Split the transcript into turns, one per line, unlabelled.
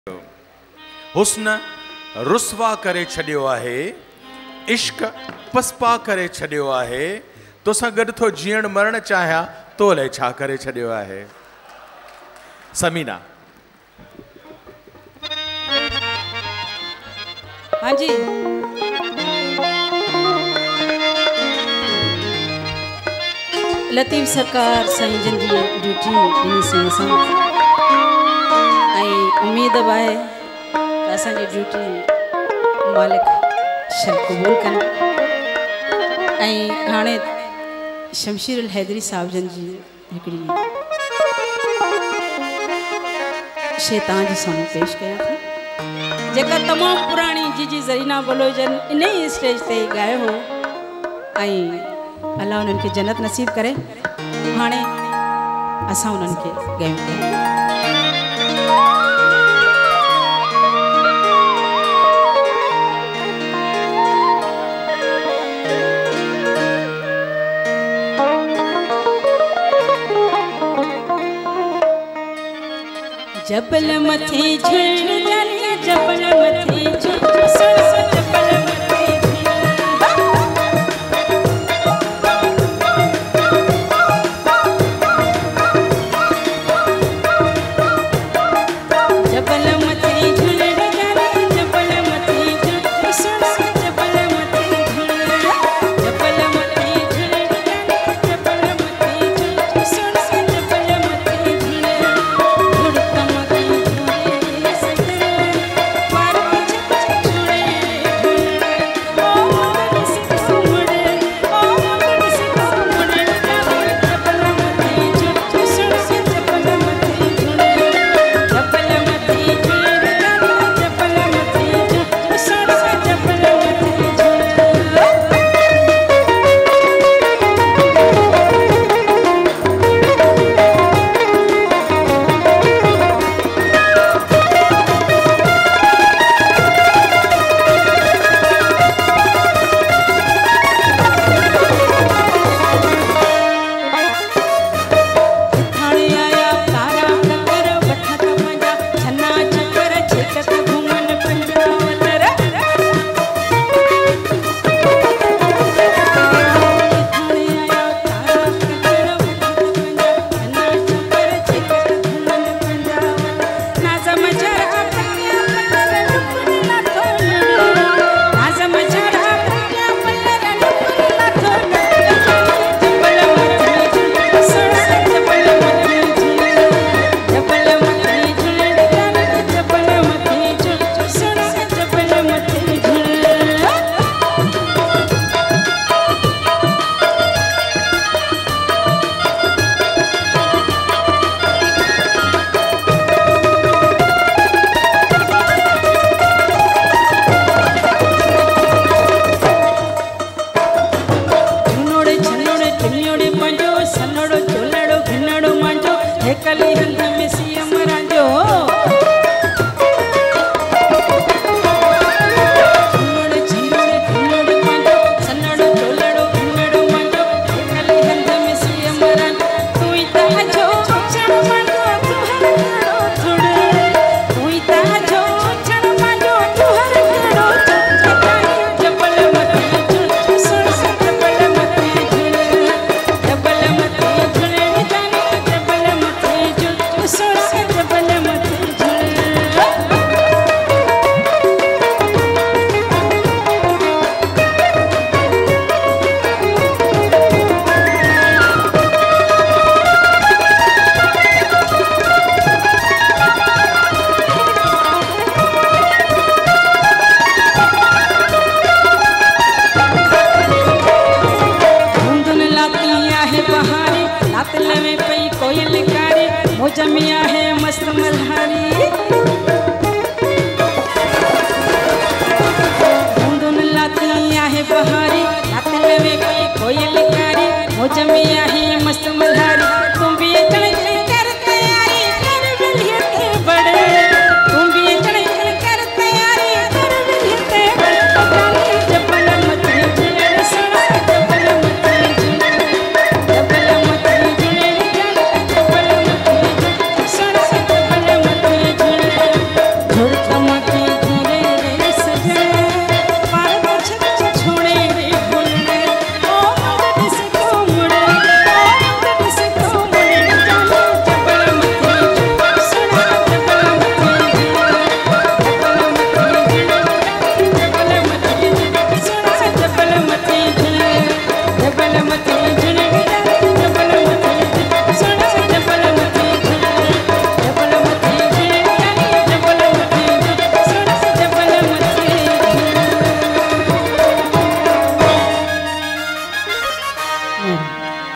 हुस्न रुसवा करे छड़ियो आहे, इश्क पसपा करे छड़ियो आहे, तोसां गॾु थो जीअण मरण चाहियां तो लाइ छा करे छड़ियो आहे। समीना।
हाँ जी, लतीफ़ सरकार साईं जन जी ड्यूटी ॾिनी से असां ऐं उम्मीद आहे त असांजी ड्यूटी मालिक शल क़बूल कनि। ऐं हाणे शमशीर हैदरी साहब जन जी हिकिड़ी शइ तव्हांजे साम्हूं पेश कयां थी, जेका तमामु पुराणी जी ज़रीना बलोचन इन ई स्टेज ते ॻायो हो ऐं अल्लाह उन्हनि खे जन्नत नसीब करे। हाणे असां उन्हनि खे ॻायूं। जबल मथे झड़ जाने जबल मथे जबल मथे